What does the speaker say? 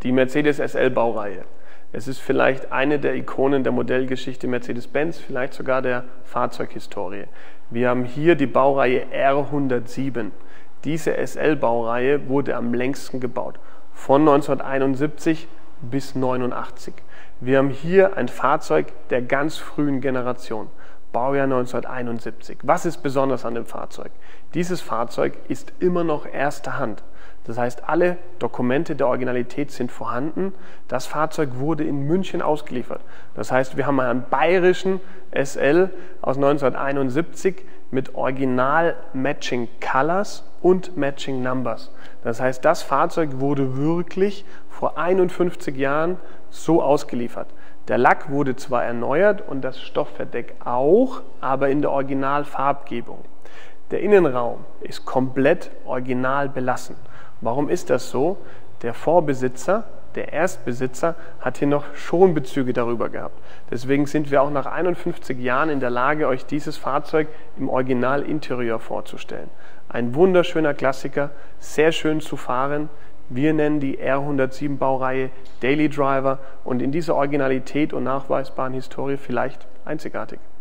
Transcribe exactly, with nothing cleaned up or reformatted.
Die Mercedes S L-Baureihe. Es ist vielleicht eine der Ikonen der Modellgeschichte Mercedes-Benz, vielleicht sogar der Fahrzeughistorie. Wir haben hier die Baureihe R hundertsieben. Diese S L-Baureihe wurde am längsten gebaut, von neunzehnhunderteinundsiebzig bis neunundachtzig. Wir haben hier ein Fahrzeug der ganz frühen Generation, Baujahr neunzehnhunderteinundsiebzig. Was ist besonders an dem Fahrzeug? Dieses Fahrzeug ist immer noch erster Hand. Das heißt, alle Dokumente der Originalität sind vorhanden. Das Fahrzeug wurde in München ausgeliefert. Das heißt, wir haben einen bayerischen S L aus neunzehnhunderteinundsiebzig mit Original Matching Colors und Matching Numbers. Das heißt, das Fahrzeug wurde wirklich vor einundfünfzig Jahren so ausgeliefert. Der Lack wurde zwar erneuert und das Stoffverdeck auch, aber in der Originalfarbgebung. Der Innenraum ist komplett original belassen. Warum ist das so? Der Vorbesitzer, der Erstbesitzer, hat hier noch Schonbezüge darüber gehabt. Deswegen sind wir auch nach einundfünfzig Jahren in der Lage, euch dieses Fahrzeug im Originalinterieur vorzustellen. Ein wunderschöner Klassiker, sehr schön zu fahren. Wir nennen die R hundertsieben Baureihe Daily Driver und in dieser Originalität und nachweisbaren Historie vielleicht einzigartig.